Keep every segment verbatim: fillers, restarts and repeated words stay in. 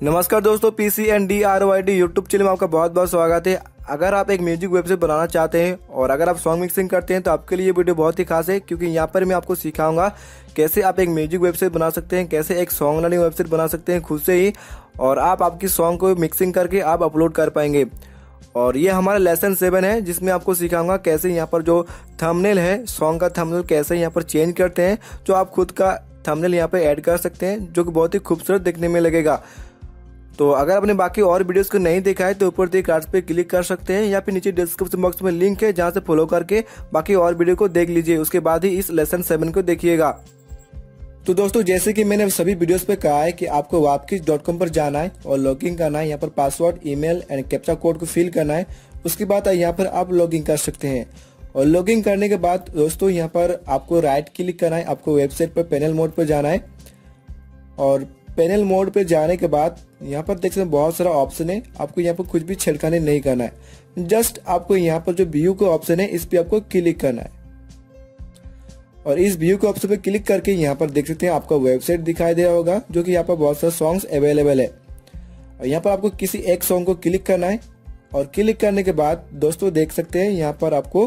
नमस्कार दोस्तों, PC and D R Y D YouTube channel में आपका बहुत बहुत स्वागत है। अगर आप एक म्यूजिक वेबसाइट बनाना चाहते हैं और अगर आप सॉन्ग मिक्सिंग करते हैं तो आपके लिए ये वीडियो बहुत ही खास है, क्योंकि यहाँ पर मैं आपको सिखाऊंगा कैसे आप एक म्यूजिक वेबसाइट बना सकते हैं, कैसे एक सॉन्ग लर्निंग वेबसाइट बना सकते हैं खुद से ही, और आप आपकी सॉन्ग को मिक्सिंग करके आप अपलोड कर पाएंगे। और ये हमारा लेसन सेवन है, जिसमें आपको सिखाऊंगा कैसे यहाँ पर जो थंबनेल है, सॉन्ग का थंबनेल कैसे यहाँ पर चेंज करते हैं, जो आप खुद का थंबनेल यहाँ पर ऐड कर सकते हैं, जो कि बहुत ही खूबसूरत दिखने में लगेगा। तो अगर आपने बाकी और वीडियोस को नहीं देखा है तो ऊपर दिए कार्ड्स पे क्लिक कर सकते हैं, या फिर नीचे डिस्क्रिप्शन बॉक्स में लिंक है जहां से फॉलो करके बाकी और वीडियो को देख लीजिए। उसके बाद ही इस लेसन सेवन को देखिएगा। तो दोस्तों, जैसे कि मैंने सभी वीडियोस पे कहा है कि आपको वापकिस डॉट कॉम पर जाना है और लॉगिन करना है। यहाँ पर password, email and captcha code को फिल करना है। उसके बाद यहाँ पर आप लॉगिन कर सकते हैं। और लॉगिन करने के बाद दोस्तों यहाँ पर आपको राइट क्लिक करना है, आपको वेबसाइट पर पैनल मोड पर जाना है। और पैनल मोड पे जाने के बाद यहाँ पर देख सकते हैं बहुत सारा ऑप्शन है। आपको यहाँ पर कुछ भी छिड़काने नहीं करना है, जस्ट आपको यहाँ पर जो व्यू का ऑप्शन है इस पे आपको क्लिक करना है। और इस व्यू के ऑप्शन पे क्लिक करके यहाँ पर देख सकते हैं आपका वेबसाइट दिखाई दे रहा होगा, जो कि यहाँ पर बहुत सारे सॉन्ग्स अवेलेबल है। और यहाँ पर आपको किसी एक सॉन्ग को क्लिक करना है। और क्लिक करने के बाद दोस्तों देख सकते हैं यहाँ पर आपको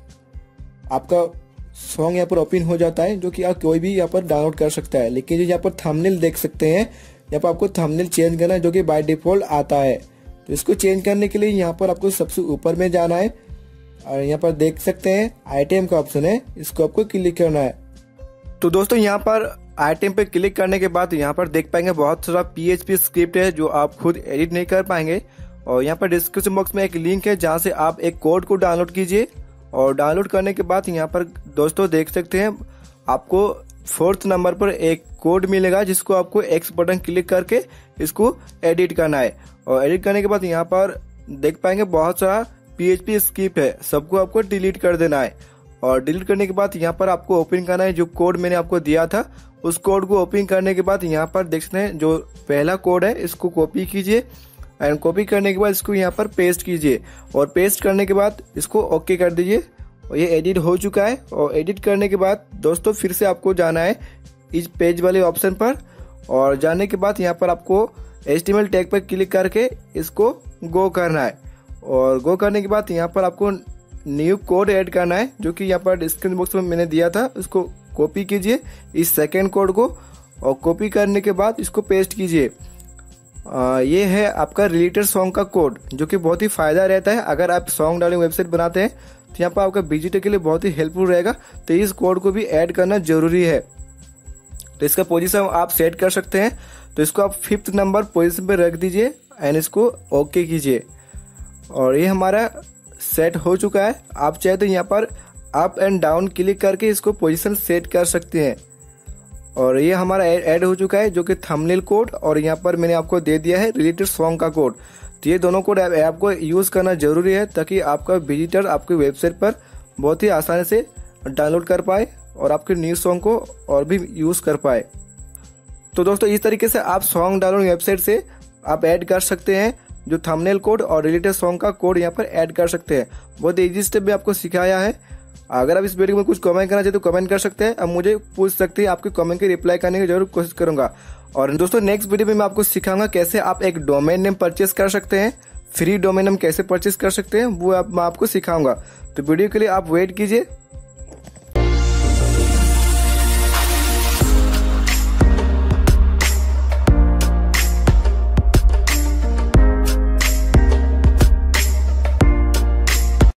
आपका सॉन्ग यहाँ पर ओपन हो जाता है, जो कि आप कोई भी यहाँ पर डाउनलोड कर सकता है। लेकिन जो यहाँ पर थंबनेल देख सकते हैं, यहाँ पर आपको थंबनेल चेंज करना है, जो कि बाय डिफॉल्ट आता है। तो इसको चेंज करने के लिए यहाँ पर आपको सबसे ऊपर में जाना है। और यहाँ पर देख सकते हैं आइटम का ऑप्शन है, इसको आपको क्लिक करना है। तो दोस्तों यहाँ पर आइटम पे क्लिक करने के बाद यहाँ पर देख पाएंगे बहुत सारा पीएचपी स्क्रिप्ट है, जो आप खुद एडिट नहीं कर पाएंगे। और यहाँ पर डिस्क्रिप्शन बॉक्स में एक लिंक है जहाँ से आप एक कोड को डाउनलोड कीजिए। और डाउनलोड करने के बाद यहाँ पर दोस्तों देख सकते हैं आपको फोर्थ नंबर पर एक कोड मिलेगा, जिसको आपको एक्स बटन क्लिक करके इसको एडिट करना है। और एडिट करने के बाद यहाँ पर देख पाएंगे बहुत सारा पीएचपी स्क्रिप्ट है, सबको आपको डिलीट कर देना है। और डिलीट करने के बाद यहाँ पर आपको ओपन करना है जो कोड मैंने आपको दिया था। उस कोड को ओपन करने के बाद यहाँ पर देख सकते हैं जो पहला कोड है इसको कॉपी कीजिए। एंड कॉपी करने के बाद इसको यहाँ पर पेस्ट कीजिए। और पेस्ट करने के बाद इसको ओके कर दीजिए। और ये एडिट हो चुका है। और एडिट करने के बाद दोस्तों फिर से आपको जाना है इस पेज वाले ऑप्शन पर। और जाने के बाद यहाँ पर आपको एचटीएमएल टैग पर क्लिक करके इसको गो करना है। और गो करने के बाद यहाँ पर आपको न्यू कोड ऐड करना है, जो कि यहाँ पर डिस्क्रिप्शन बॉक्स में मैंने दिया था। इसको कॉपी कीजिए इस सेकेंड कोड को, और कॉपी करने के बाद इसको पेस्ट कीजिए। आ, ये है आपका रिलेटेड सॉन्ग का कोड, जो कि बहुत ही फायदा रहता है अगर आप सॉन्ग डालिंग वेबसाइट बनाते हैं। तो यहाँ पर आपका विजिटर के लिए बहुत ही हेल्पफुल रहेगा। तो इस कोड को भी ऐड करना जरूरी है। तो इसका पोजीशन आप सेट कर सकते हैं। तो इसको आप फिफ्थ नंबर पोजीशन पे रख दीजिए एंड इसको ओके कीजिए। और ये हमारा सेट हो चुका है। आप चाहे तो यहाँ पर अप एंड डाउन क्लिक करके इसको पोजीशन सेट कर सकते हैं। और ये हमारा ऐड हो चुका है, जो कि थंबनेल कोड, और यहाँ पर मैंने आपको दे दिया है रिलेटेड सॉन्ग का कोड। तो ये दोनों कोड आपको यूज करना जरूरी है, ताकि आपका विजिटर आपकी वेबसाइट पर बहुत ही आसानी से डाउनलोड कर पाए और आपके न्यू सॉन्ग को और भी यूज कर पाए। तो दोस्तों इस तरीके से आप सॉन्ग डाउनलोड वेबसाइट से आप ऐड कर सकते हैं, जो थंबनेल कोड और रिलेटेड सॉन्ग का कोड यहाँ पर ऐड कर सकते हैं। बहुत ईजी स्टेप में आपको सिखाया है। अगर आप इस वीडियो में कुछ कमेंट करना चाहते तो कमेंट कर सकते हैं। अब मुझे पूछ सकते हैं, आपके कमेंट की रिप्लाई करने की जरूर कोशिश करूंगा। और दोस्तों नेक्स्ट वीडियो में मैं आपको सिखाऊंगा कैसे आप एक डोमेन नेम परचेस कर सकते हैं, फ्री डोमेन नेम कैसे परचेस कर सकते हैं, वो आप, मैं आपको सिखाऊंगा। तो वीडियो के लिए आप वेट कीजिए।